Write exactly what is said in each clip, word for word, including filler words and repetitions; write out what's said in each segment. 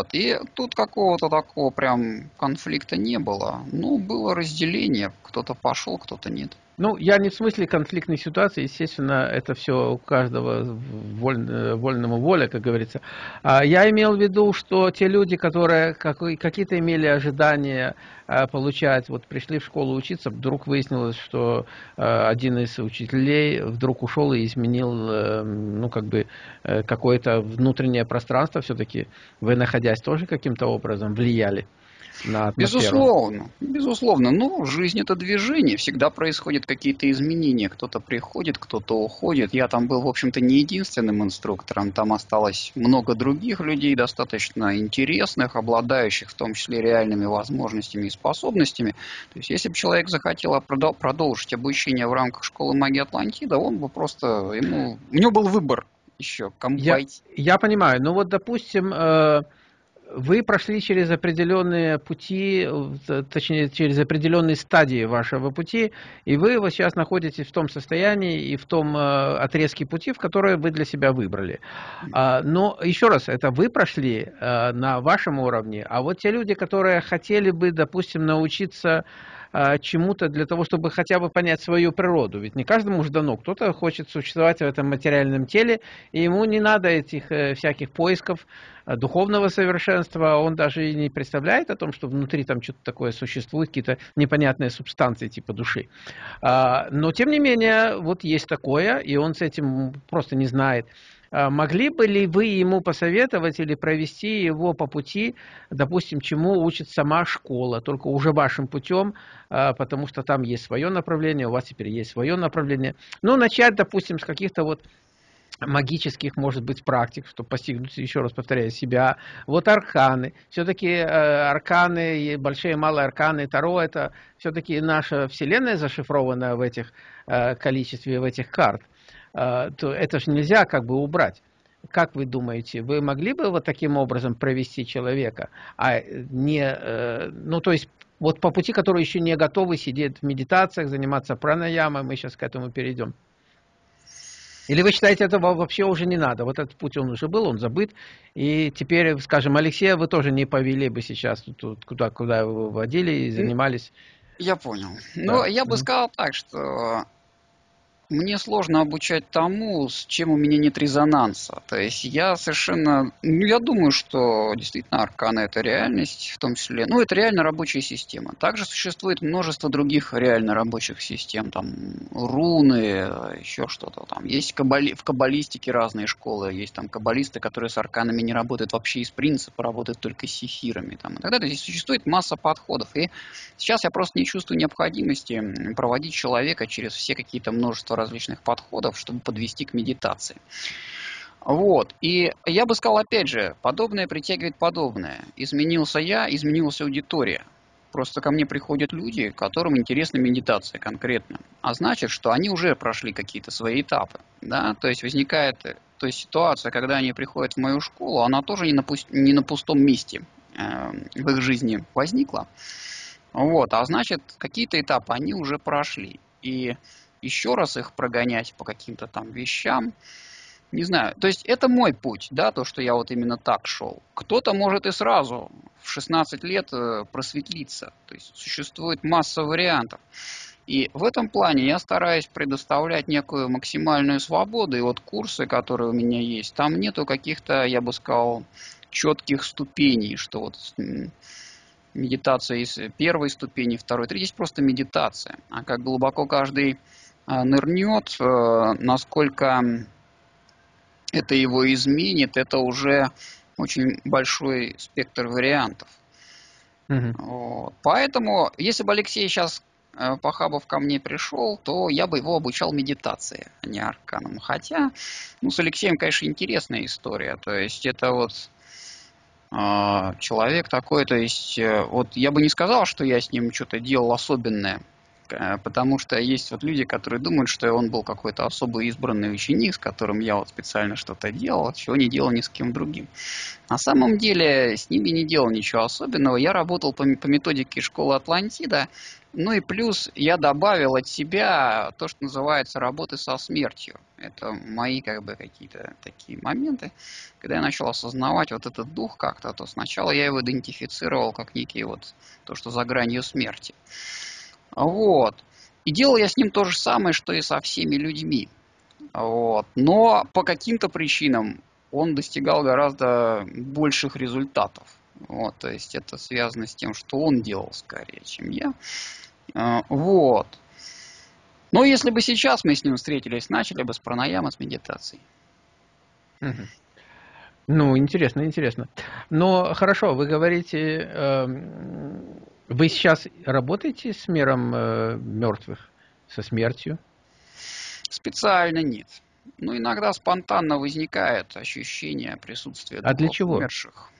И тут какого-то такого прям конфликта не было. Ну, было разделение. Кто-то пошел, кто-то нет. Ну, я не в смысле конфликтной ситуации, естественно, это все у каждого воль, вольному воля, как говорится. А я имел в виду, что те люди, которые какие-то имели ожидания получать, вот пришли в школу учиться, вдруг выяснилось, что один из учителей вдруг ушел и изменил, ну, как бы, какое-то внутреннее пространство, все-таки вы, находясь, тоже каким-то образом влияли на атмосферу. Безусловно, безусловно. Ну, жизнь это движение, всегда происходят какие-то изменения. Кто-то приходит, кто-то уходит. Я там был, в общем-то, не единственным инструктором. Там осталось много других людей, достаточно интересных, обладающих в том числе реальными возможностями и способностями. То есть, если бы человек захотел продолжить обучение в рамках школы магии Атлантида, он бы просто, ему, у него был выбор еще, кому Я, пойти. я понимаю. Ну вот, допустим, вы прошли через определенные пути, точнее, через определенные стадии вашего пути, и вы вот сейчас находитесь в том состоянии и в том отрезке пути, в который вы для себя выбрали. Но еще раз, это вы прошли на вашем уровне, а вот те люди, которые хотели бы, допустим, научиться чему-то для того, чтобы хотя бы понять свою природу. Ведь не каждому же дано. Кто-то хочет существовать в этом материальном теле, и ему не надо этих всяких поисков духовного совершенства. Он даже и не представляет о том, что внутри там что-то такое существует, какие-то непонятные субстанции типа души. Но, тем не менее, вот есть такое, и он с этим просто не знает. Могли бы ли вы ему посоветовать или провести его по пути, допустим, чему учит сама школа, только уже вашим путем, потому что там есть свое направление, у вас теперь есть свое направление. Ну, начать, допустим, с каких-то вот магических, может быть, практик, чтобы постигнуть, еще раз повторяю, себя. Вот арканы. Все-таки э, арканы, большие и малые арканы, Таро, это все-таки наша Вселенная зашифрована в этих э, количестве, в этих карт. Э, то это же нельзя как бы убрать. Как вы думаете, вы могли бы вот таким образом провести человека, а не, э, ну, то есть, вот по пути, который еще не готовы сидеть в медитациях, заниматься пранаямой, мы сейчас к этому перейдем. Или вы считаете, этого вообще уже не надо? Вот этот путь он уже был, он забыт. И теперь, скажем, Алексея вы тоже не повели бы сейчас тут, куда, куда вы водили и занимались. Я понял. Да. Но я бы сказал так, что мне сложно обучать тому, с чем у меня нет резонанса. То есть я совершенно... Ну, я думаю, что действительно арканы – это реальность, в том числе... Ну, это реально рабочая система. Также существует множество других реально рабочих систем. Там руны, еще что-то там. Есть кабали... в каббалистике разные школы. Есть там каббалисты, которые с арканами не работают вообще из принципа, работают только с сефирами. Там, и так далее. Здесь существует масса подходов. И сейчас я просто не чувствую необходимости проводить человека через все какие-то множество различных подходов, чтобы подвести к медитации. Вот. И я бы сказал, опять же, подобное притягивает подобное. Изменился я, изменилась аудитория. Просто ко мне приходят люди, которым интересна медитация конкретно. А значит, что они уже прошли какие-то свои этапы. Да? То есть возникает то есть ситуация, когда они приходят в мою школу, она тоже не на, пуст... не на пустом месте э, в их жизни возникла. Вот. А значит, какие-то этапы они уже прошли. И еще раз их прогонять по каким-то там вещам, не знаю. То есть это мой путь, да, то, что я вот именно так шел. Кто-то может и сразу в шестнадцать лет просветлиться. То есть существует масса вариантов. И в этом плане я стараюсь предоставлять некую максимальную свободу. И вот курсы, которые у меня есть, там нету каких-то, я бы сказал, четких ступеней, что вот медитация из первой ступени, второй, третьей. Есть просто медитация. А как глубоко каждый нырнет, насколько это его изменит, это уже очень большой спектр вариантов. Угу. Вот. Поэтому, если бы Алексей сейчас Похабов ко мне пришел, то я бы его обучал медитации, а не арканам. Хотя, ну, с Алексеем, конечно, интересная история. То есть это вот э, человек такой, то есть вот я бы не сказал, что я с ним что-то делал особенное. Потому что есть вот люди, которые думают, что он был какой-то особо избранный ученик, с которым я вот специально что-то делал, чего не делал ни с кем другим. На самом деле с ними не делал ничего особенного. Я работал по, по методике школы Атлантида. Ну и плюс я добавил от себя то, что называется работы со смертью. Это мои как бы какие-то такие моменты. Когда я начал осознавать вот этот дух как-то, то сначала я его идентифицировал как некий вот то, что за гранью смерти. Вот. И делал я с ним то же самое, что и со всеми людьми. Вот. Но по каким-то причинам он достигал гораздо больших результатов. Вот. То есть это связано с тем, что он делал скорее, чем я. А, Вот. Но если бы сейчас мы с ним встретились, начали бы с пранаямы, с медитации. Мгм. Ну, интересно, интересно. Но хорошо, вы говорите, эм, вы сейчас работаете с миром э, мертвых, со смертью? Специально нет. Но иногда спонтанно возникает ощущение присутствия А для духов чего? умерших.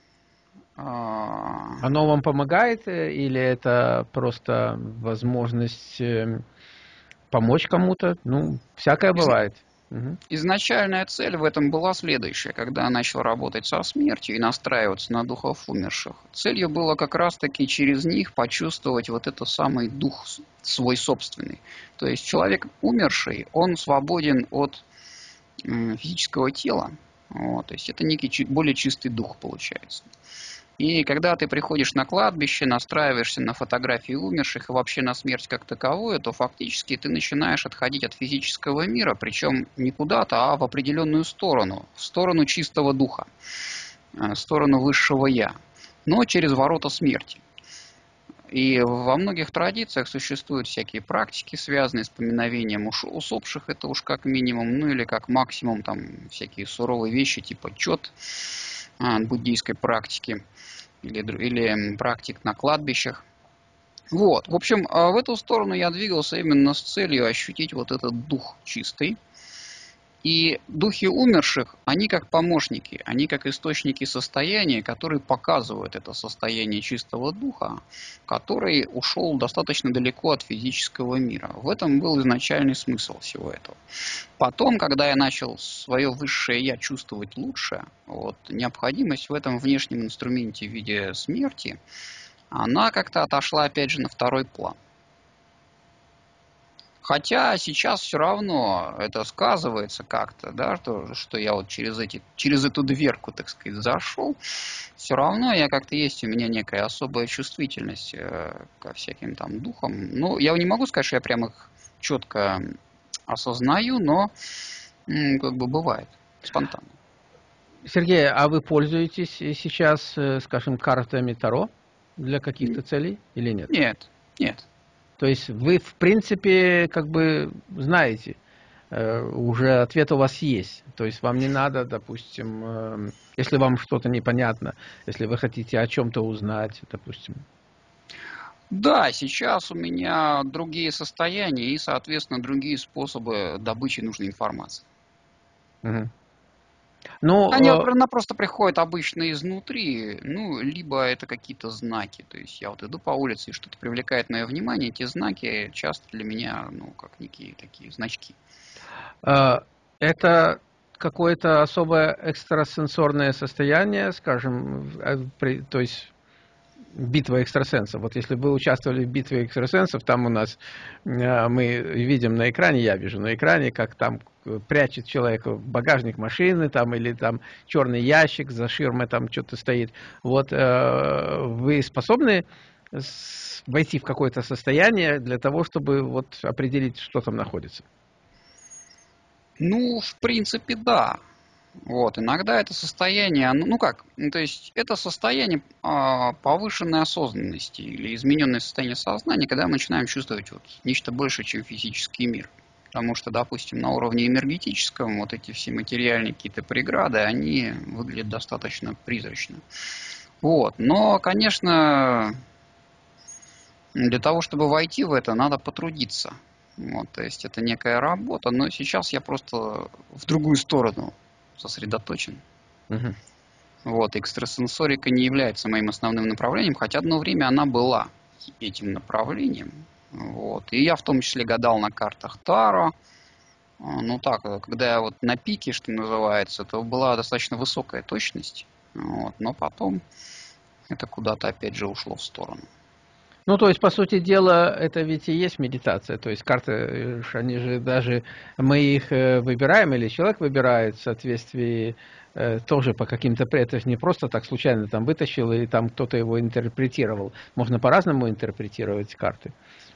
А, Оно вам помогает э, или это просто возможность э, помочь кому-то? Ну, всякое из- бывает. Мгм. Изначальная цель в этом была следующая. Когда я начал работать со смертью и настраиваться на духов умерших, целью было как раз-таки через них почувствовать вот этот самый дух с- свой собственный. То есть человек умерший, он свободен от м, физического тела. Вот, то есть это некий чи- более чистый дух получается. И когда ты приходишь на кладбище, настраиваешься на фотографии умерших и вообще на смерть как таковую, то фактически ты начинаешь отходить от физического мира, причем не куда-то, а в определенную сторону, в сторону чистого духа, в сторону высшего я, но через ворота смерти. И во многих традициях существуют всякие практики, связанные с поминовением усопших, это уж как минимум, ну или как максимум там всякие суровые вещи типа чет буддийской практики или, или практик на кладбищах. Вот, в общем, в эту сторону я двигался именно с целью ощутить вот этот дух чистый. И духи умерших, они как помощники, они как источники состояния, которые показывают это состояние чистого духа, который ушел достаточно далеко от физического мира. В этом был изначальный смысл всего этого. Потом, когда я начал свое высшее я чувствовать лучше, вот, необходимость в этом внешнем инструменте в виде смерти, она как-то отошла опять же на второй план. Хотя сейчас все равно это сказывается как-то, да, что, что я вот через, эти, через эту дверку, так сказать, зашел, все равно я как-то есть у меня некая особая чувствительность э, ко всяким там духам. Ну, я не могу сказать, что я прям их четко осознаю, но м, как бы бывает спонтанно. Сергей, а вы пользуетесь сейчас, э, скажем, картами Таро для каких-то целей или нет? Нет, нет. То есть вы, в принципе, как бы знаете, э, уже ответ у вас есть. То есть вам не надо, допустим, э, если вам что-то непонятно, если вы хотите о чем-то узнать, допустим. Да, сейчас у меня другие состояния и, соответственно, другие способы добычи нужной информации. Мгм. Ну, Они вот, э, она просто приходят обычно изнутри, ну, либо это какие-то знаки. То есть я вот иду по улице, и что-то привлекает мое внимание, эти знаки часто для меня, ну, как некие такие значки. э, это какое-то особое экстрасенсорное состояние, скажем, в- э, при- то есть битва экстрасенсов. Вот если вы участвовали в битве экстрасенсов, там у нас э, мы видим на экране, я вижу на экране, как там э, прячет человек в багажник машины, там или там черный ящик за ширмой там что-то стоит. Вот э, вы способны с- войти в какое-то состояние для того, чтобы вот определить, что там находится? Ну, в принципе, да. Вот, иногда это состояние, ну, ну как, ну, то есть это состояние а, повышенной осознанности или измененное состояние сознания, когда мы начинаем чувствовать вот нечто большее, чем физический мир. Потому что, допустим, на уровне энергетическом вот эти все материальные какие-то преграды, они выглядят достаточно призрачно. Вот, но, конечно, для того, чтобы войти в это, надо потрудиться. Вот, то есть это некая работа, но сейчас я просто в другую сторону сосредоточен. Мгм. Вот, экстрасенсорика не является моим основным направлением, хотя одно время она была этим направлением. Вот. И я в том числе гадал на картах Таро. А, Ну так, э, когда я вот на пике, что называется, то была достаточно высокая точность. Вот. Но потом это куда-то опять же ушло в сторону. Ну, то есть, по сути дела, это ведь и есть медитация. То есть карты, э, ж они же даже, мы их э, выбираем, или человек выбирает в соответствии э, тоже по каким-то, при- это же не просто так случайно там вытащил, и там кто-то его интерпретировал. Можно по-разному интерпретировать карты.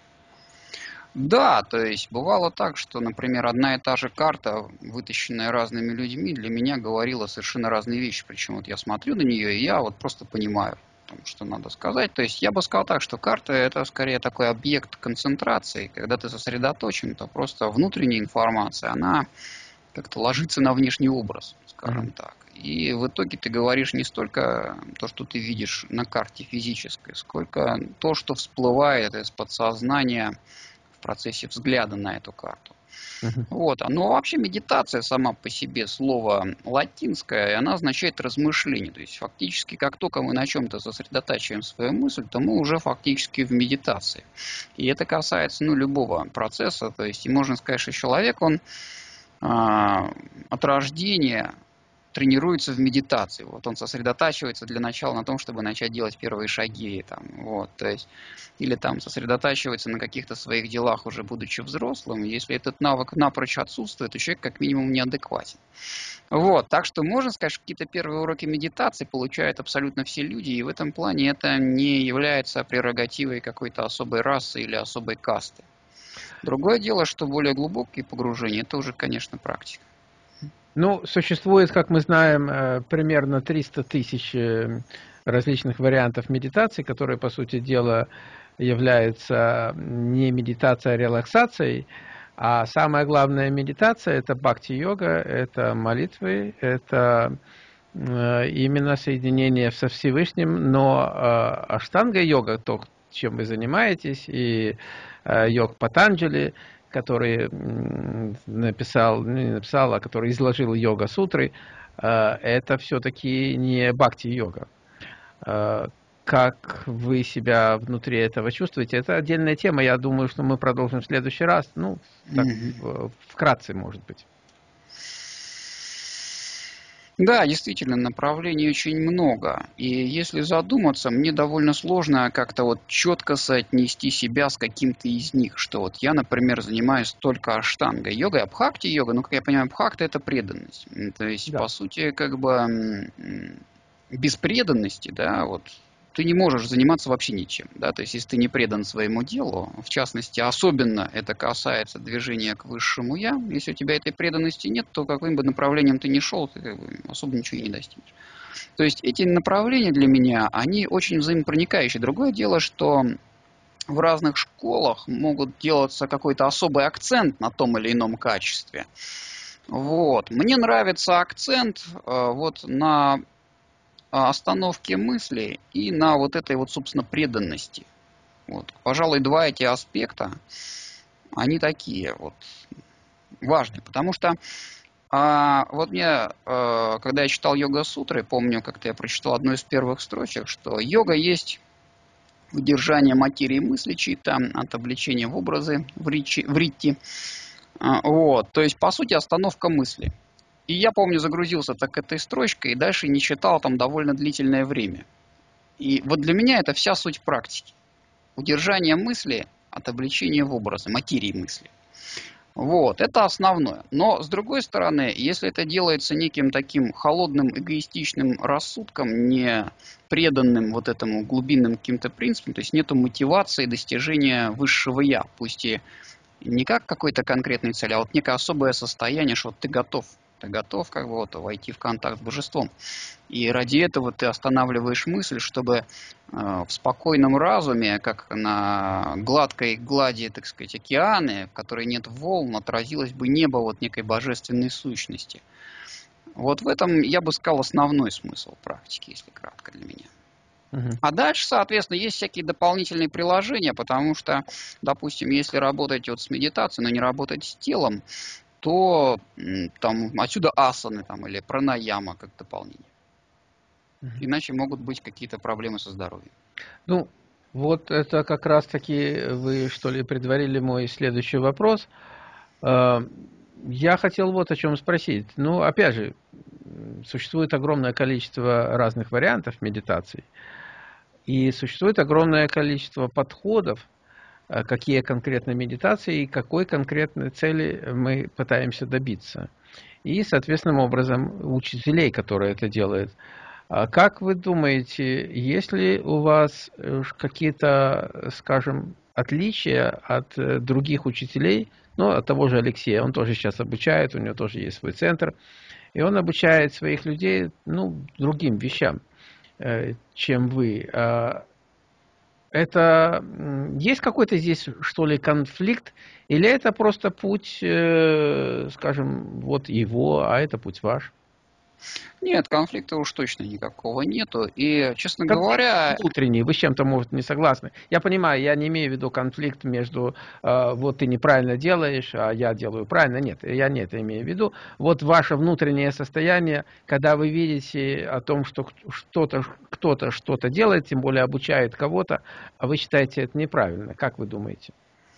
Да, то есть бывало так, что, например, одна и та же карта, вытащенная разными людьми, для меня говорила совершенно разные вещи. Причем вот я смотрю на нее, и я вот просто понимаю, там, что надо сказать. То есть я бы сказал так, что карта — это скорее такой объект концентрации. Когда ты сосредоточен, то просто внутренняя информация, она как-то ложится на внешний образ, скажем Мгм. так. И в итоге ты говоришь не столько то, что ты видишь на карте физической, сколько то, что всплывает из подсознания в процессе взгляда на эту карту. Мгм. Вот. Но вообще медитация сама по себе слово латинское, и она означает размышление. То есть фактически, как только мы на чем-то сосредотачиваем свою мысль, то мы уже фактически в медитации. И это касается ну, любого процесса. То есть и можно сказать, что человек, он а, от рождения тренируется в медитации. Вот он сосредотачивается для начала на том, чтобы начать делать первые шаги. Там, вот, то есть, или там сосредотачивается на каких-то своих делах, уже будучи взрослым. Если этот навык напрочь отсутствует, то человек как минимум неадекватен. Вот, так что можно сказать, что какие-то первые уроки медитации получают абсолютно все люди, и в этом плане это не является прерогативой какой-то особой расы или особой касты. Другое дело, что более глубокие погружения, это уже, конечно, практика. Ну, существует, как мы знаем, э, примерно триста тысяч э, различных вариантов медитации, которые, по сути дела, являются не медитацией, а релаксацией. А самая главная медитация — это бхакти-йога, это молитвы, это э, именно соединение со Всевышним. Но э, аштанга-йога, то, чем вы занимаетесь, и э, йог Патанджали, который написал, ну, не написал, а который изложил йога-сутры, это все-таки не бхакти-йога. Как вы себя внутри этого чувствуете? Это отдельная тема. Я думаю, что мы продолжим в следующий раз. Ну, так вкратце, может быть. Да, действительно, направлений очень много. И если задуматься, мне довольно сложно как-то вот четко соотнести себя с каким-то из них. Что вот я, например, занимаюсь только аштангой йогой, а бхакти-йога, ну, как я понимаю, бхакти — это преданность. То есть, Да. по сути, как бы без преданности, да, вот ты не можешь заниматься вообще ничем, да, то есть если ты не предан своему делу, в частности, особенно это касается движения к высшему я, если у тебя этой преданности нет, то каким бы направлением ты ни шел, ты как бы особо ничего и не достигнешь. То есть эти направления для меня, они очень взаимопроникающие. Другое дело, что в разных школах могут делаться какой-то особый акцент на том или ином качестве. Вот. Мне нравится акцент э, вот на остановке мысли и на вот этой вот, собственно, преданности. Вот. Пожалуй, два эти аспекта, они такие вот важные, потому что а, вот мне, а, когда я читал йога-сутры, помню, как-то я прочитал одну из первых строчек, что йога есть удержание материи мысли чьи-то от обличения в образы в, ричи, в ритти. А, вот, то есть, по сути, остановка мысли. И я помню, загрузился так этой строчкой и дальше не читал там довольно длительное время. И вот для меня это вся суть практики. Удержание мысли от обличения в образы, материи мысли. Вот, это основное. Но, с другой стороны, если это делается неким таким холодным, эгоистичным рассудком, не преданным вот этому глубинным каким-то принципам, то есть нету мотивации достижения высшего «я», пусть и не как какой-то конкретной цели, а вот некое особое состояние, что вот ты готов, ты готов как бы вот войти в контакт с божеством. И ради этого ты останавливаешь мысль, чтобы э, в спокойном разуме, как на гладкой глади, так сказать, океаны, в которой нет волн, отразилось бы небо вот некой божественной сущности. Вот в этом, я бы сказал, основной смысл практики, если кратко для меня. Мгм. А дальше, соответственно, есть всякие дополнительные приложения, потому что, допустим, если работать вот с медитацией, но не работать с телом, то м, там отсюда асаны там, или пранаяма как дополнение. Мгм. Иначе могут быть какие-то проблемы со здоровьем. Ну, вот это как раз-таки вы, что ли, предварили мой следующий вопрос. Э, Я хотел вот о чем спросить. Ну, опять же, м, существует огромное количество разных вариантов медитаций. И существует огромное количество подходов, какие конкретно медитации и какой конкретной цели мы пытаемся добиться. И, соответственным образом, учителей, которые это делают. Как вы думаете, есть ли у вас какие-то, скажем, отличия от других учителей, ну, от того же Алексея, он тоже сейчас обучает, у него тоже есть свой центр, и он обучает своих людей, ну, другим вещам, чем вы. Это есть какой-то здесь, что ли, конфликт, или это просто путь, скажем, вот его, а это путь ваш? Нет, конфликта уж точно никакого нету. И, честно Конфликт говоря... внутренний, вы с чем-то, может, не согласны. Я понимаю, я не имею в виду конфликт между, э, вот ты неправильно делаешь, а я делаю правильно. Нет, я не это имею в виду. Вот ваше внутреннее состояние, когда вы видите о том, что что-то, кто-то что-то делает, тем более обучает кого-то, а вы считаете это неправильно. Как вы думаете?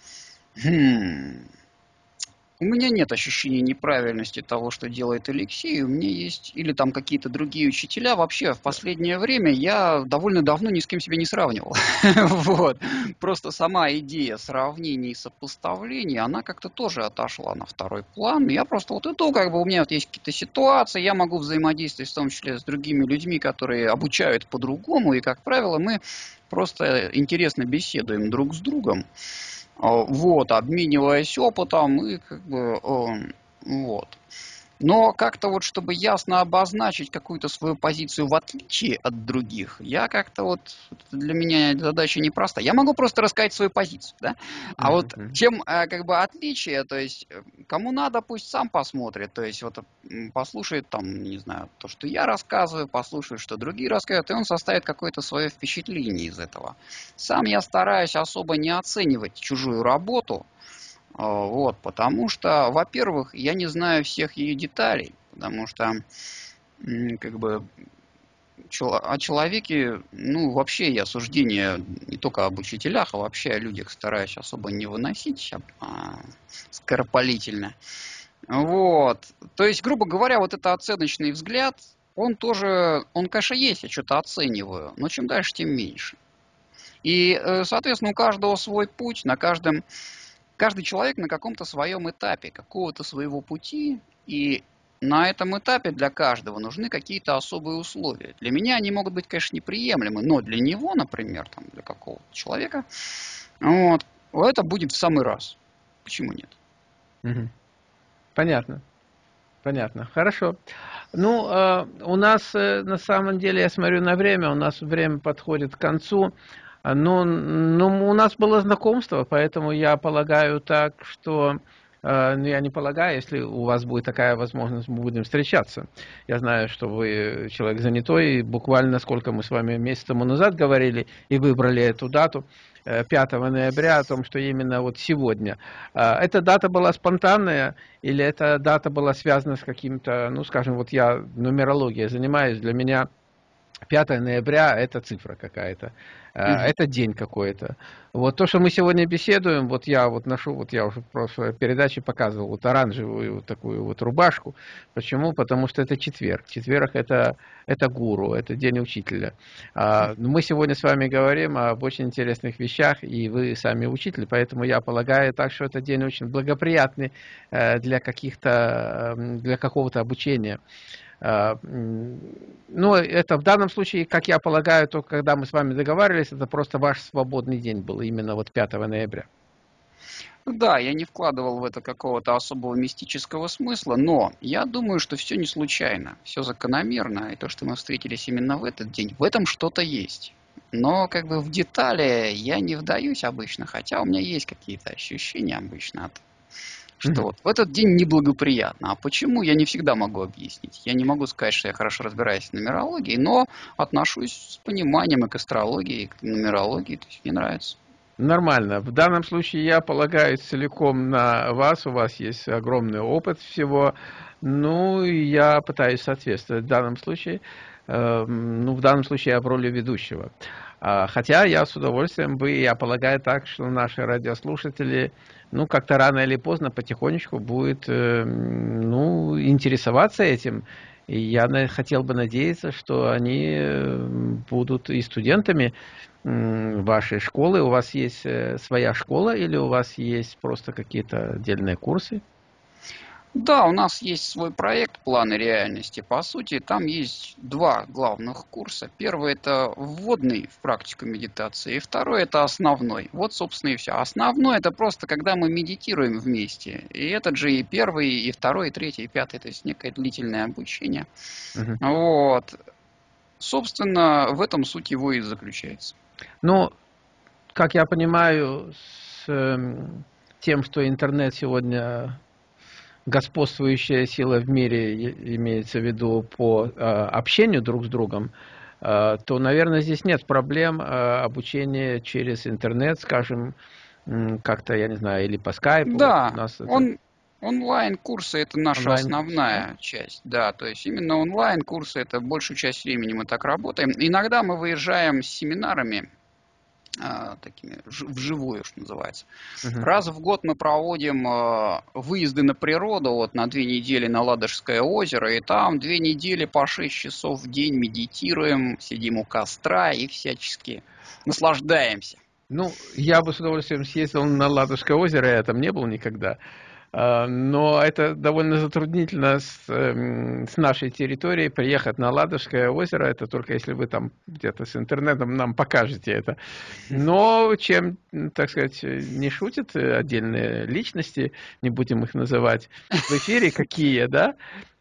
Хм... У меня нет ощущения неправильности того, что делает Алексей. У меня есть... Или там какие-то другие учителя. Вообще, в последнее время я довольно давно ни с кем себя не сравнивал. Вот. Просто сама идея сравнений и сопоставлений, она как-то тоже отошла на второй план. Я просто вот иду, как бы у меня вот есть какие-то ситуации, я могу взаимодействовать в том числе с другими людьми, которые обучают по-другому. И, как правило, мы просто интересно беседуем друг с другом. Вот, обмениваясь опытом и как бы вот. Но как-то вот, чтобы ясно обозначить какую-то свою позицию в отличие от других, я как-то вот, для меня задача непроста. Я могу просто рассказать свою позицию, да? А вот чем как бы отличие, то есть кому надо, пусть сам посмотрит, то есть вот послушает там, не знаю, то, что я рассказываю, послушает, что другие рассказывают, и он составит какое-то свое впечатление из этого. Сам я стараюсь особо не оценивать чужую работу. Вот, потому что, во-первых, я не знаю всех ее деталей, потому что как бы о человеке, ну, вообще я суждения не только об учителях, а вообще о людях стараюсь особо не выносить а, скоропалительно. Вот, то есть, грубо говоря, вот это оценочный взгляд, он тоже, он, конечно, есть, я что-то оцениваю, но чем дальше, тем меньше. И, соответственно, у каждого свой путь, на каждом Каждый человек на каком-то своем этапе, какого-то своего пути, и на этом этапе для каждого нужны какие-то особые условия. Для меня они могут быть, конечно, неприемлемы, но для него, например, там, для какого-то человека, вот, это будет в самый раз. Почему нет? Угу. Понятно. Понятно. Хорошо. Ну, э, у нас, э, на самом деле, я смотрю на время, у нас время подходит к концу. Ну, ну, у нас было знакомство, поэтому я полагаю так, что... Ну, я не полагаю, если у вас будет такая возможность, мы будем встречаться. Я знаю, что вы человек занятой, и буквально сколько мы с вами месяц тому назад говорили, и выбрали эту дату, пятого ноября, о том, что именно вот сегодня. Эта дата была спонтанная, или эта дата была связана с каким-то, ну, скажем, вот я нумерологией занимаюсь, для меня пятое ноября это цифра какая-то, mm-hmm. это день какой-то. Вот то, что мы сегодня беседуем, вот я вот ношу, вот я уже в прошлой передаче показывал вот оранжевую вот такую вот рубашку. Почему? Потому что это четверг. Четверг это, это гуру, это день учителя. А, мы сегодня с вами говорим об очень интересных вещах, и вы сами учитель, поэтому я полагаю так, что это день очень благоприятный для каких-то, для какого-то обучения. Ну, это в данном случае, как я полагаю, то, когда мы с вами договаривались, это просто ваш свободный день был, именно вот пятого ноября. Да, я не вкладывал в это какого-то особого мистического смысла, но я думаю, что все не случайно, все закономерно, и то, что мы встретились именно в этот день, в этом что-то есть. Но как бы в детали я не вдаюсь обычно, хотя у меня есть какие-то ощущения обычно от что mm-hmm. вот в этот день неблагоприятно. А почему, я не всегда могу объяснить. Я не могу сказать, что я хорошо разбираюсь в нумерологии, но отношусь с пониманием и к астрологии, и к нумерологии. То есть мне нравится. Нормально. В данном случае я полагаюсь целиком на вас. У вас есть огромный опыт всего. Ну, я пытаюсь соответствовать в данном случае. Э, ну, в данном случае я в роли ведущего. Хотя я с удовольствием бы, я полагаю так, что наши радиослушатели, ну, как-то рано или поздно потихонечку будут, ну, интересоваться этим. И я хотел бы надеяться, что они будут и студентами вашей школы. У вас есть своя школа или у вас есть просто какие-то отдельные курсы? Да, у нас есть свой проект «Планы реальности». По сути, там есть два главных курса. Первый – это вводный в практику медитации, и второй – это основной. Вот, собственно, и все. Основной – это просто когда мы медитируем вместе. И этот же и первый, и второй, и третий, и пятый, то есть некое длительное обучение. Угу. Вот. Собственно, в этом суть его и заключается. Ну, как я понимаю, с тем, что интернет сегодня господствующая сила в мире, имеется в виду по э, общению друг с другом, э, то, наверное, здесь нет проблем э, обучения через интернет, скажем, как-то, я не знаю, или по скайпу. Да, У нас он, это... онлайн-курсы – это наша онлайн основная да? часть. Да, то есть именно онлайн-курсы – это большую часть времени мы так работаем. Иногда мы выезжаем с семинарами, такими вживую, что называется. Uh-huh. Раз в год мы проводим выезды на природу, вот на две недели на Ладожское озеро, и там две недели по шесть часов в день медитируем, сидим у костра и всячески наслаждаемся. Ну, я бы с удовольствием съездил на Ладожское озеро, я там не был никогда. Но это довольно затруднительно с, с нашей территории приехать на Ладожское озеро. Это только если вы там где-то с интернетом нам покажете это. Но чем, так сказать, не шутят отдельные личности, не будем их называть в эфире, какие, да,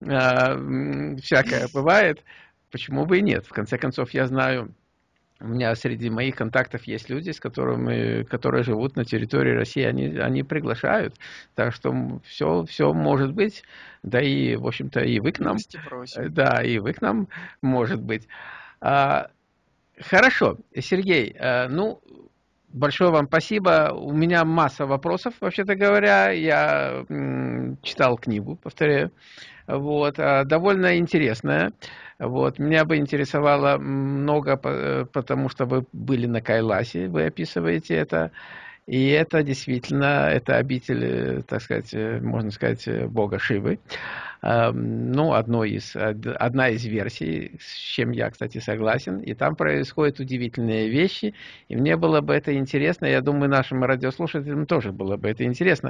всякое бывает, почему бы и нет. В конце концов, я знаю... У меня среди моих контактов есть люди, с которыми, которые живут на территории России, они, они приглашают. Так что все, все может быть. Да и, в общем-то, и вы к нам. Да, и вы к нам, может быть. А, хорошо, Сергей, а, ну, большое вам спасибо. У меня масса вопросов, вообще-то говоря. Я м, читал книгу, повторяю. Вот, довольно интересная. Вот, меня бы интересовало много, потому что вы были на Кайласе, вы описываете это. И это действительно, это обитель, так сказать, можно сказать, бога Шивы. Ну, одно из, одна из версий, с чем я, кстати, согласен. И там происходят удивительные вещи. И мне было бы это интересно. Я думаю, нашим радиослушателям тоже было бы это интересно.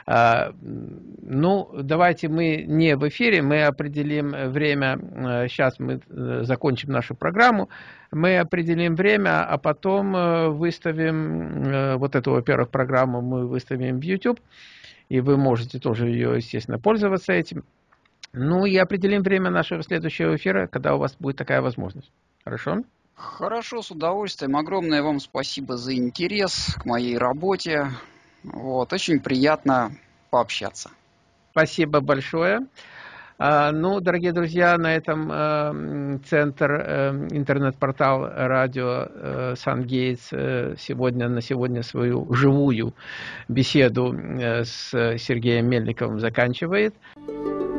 Ну, давайте мы не в эфире, мы определим время. Сейчас мы закончим нашу программу. Мы определим время, а потом выставим вот эту, во-первых, программу мы выставим в YouTube. И вы можете тоже ее, естественно, пользоваться этим. Ну и определим время нашего следующего эфира, когда у вас будет такая возможность. Хорошо? Хорошо, с удовольствием. Огромное вам спасибо за интерес к моей работе. Вот, очень приятно пообщаться. Спасибо большое. Ну, дорогие друзья, на этом центр, интернет-портал радио Сан-Гейтс сегодня, на сегодня свою живую беседу с Сергеем Мельниковым заканчивает.